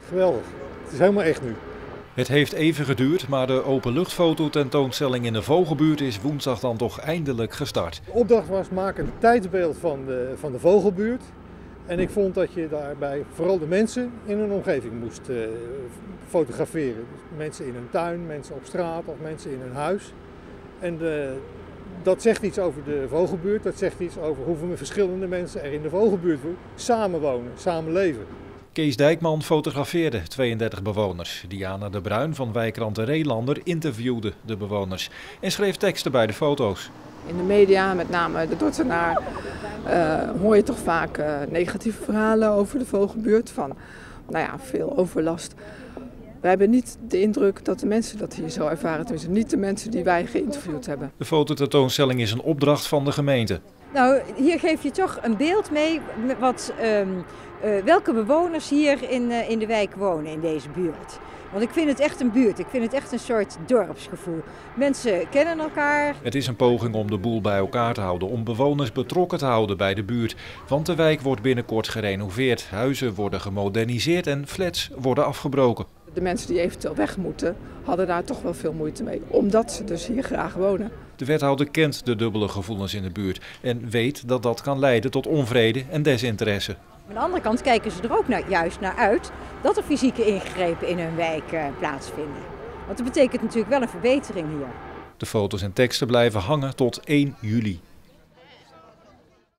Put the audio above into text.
Geweldig. Het is helemaal echt nu. Het heeft even geduurd, maar de openluchtfototentoonstelling in de Vogelbuurt is woensdag dan toch eindelijk gestart. De opdracht was maak een tijdsbeeld van de Vogelbuurt. En ik vond dat je daarbij vooral de mensen in hun omgeving moest fotograferen. Dus mensen in hun tuin, mensen op straat of mensen in hun huis. En dat zegt iets over de Vogelbuurt. Dat zegt iets over hoeveel verschillende mensen er in de Vogelbuurt samenwonen, samenleven. Kees Dijkman fotografeerde 32 bewoners. Diana de Bruin van wijkrand De Reelander interviewde de bewoners en schreef teksten bij de foto's. In de media, met name de Dordtenaar, hoor je toch vaak negatieve verhalen over de Vogelbuurt. Van veel overlast. Wij hebben niet de indruk dat de mensen dat hier zo ervaren. Tenminste, niet de mensen die wij geïnterviewd hebben. De fototentoonstelling is een opdracht van de gemeente. Nou, hier geef je toch een beeld mee welke bewoners hier in de wijk wonen, in deze buurt. Want ik vind het echt een buurt, ik vind het echt een soort dorpsgevoel. Mensen kennen elkaar. Het is een poging om de boel bij elkaar te houden, om bewoners betrokken te houden bij de buurt. Want de wijk wordt binnenkort gerenoveerd, huizen worden gemoderniseerd en flats worden afgebroken. De mensen die eventueel weg moeten, hadden daar toch wel veel moeite mee, omdat ze dus hier graag wonen. De wethouder kent de dubbele gevoelens in de buurt en weet dat dat kan leiden tot onvrede en desinteresse. Aan de andere kant kijken ze er ook juist naar uit dat er fysieke ingrepen in hun wijk plaatsvinden. Want dat betekent natuurlijk wel een verbetering hier. De foto's en teksten blijven hangen tot 1 juli.